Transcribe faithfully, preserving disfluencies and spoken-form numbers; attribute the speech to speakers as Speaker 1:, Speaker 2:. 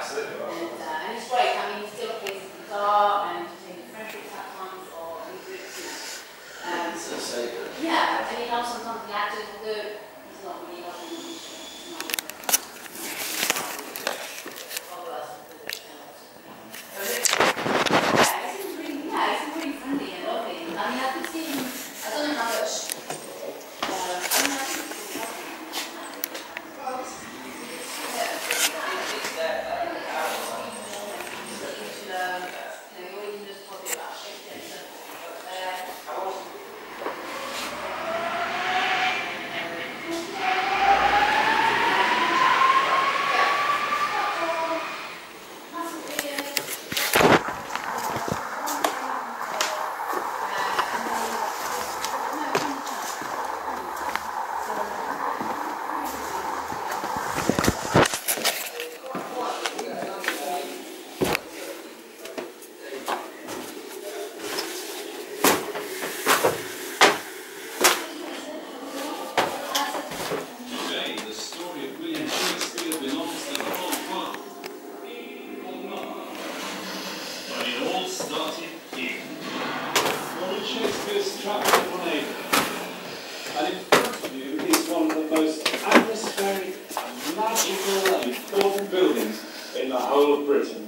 Speaker 1: absolutely.
Speaker 2: And, uh, and it's great. I mean, he still plays the guitar and plays the French sometimes or in groups, you know. Um,
Speaker 1: so, so good.
Speaker 2: yeah, and he helps sometimes the actors will do. He's not really helping them. He's not really yeah, he seems really, yeah, he seems really friendly and lovely. I mean, I could see him, I don't know how much, uh, I mean, I think
Speaker 3: Shakespeare's Stratford on Avon, and in front of you is one of the most atmospheric, magical and important buildings in the whole of Britain.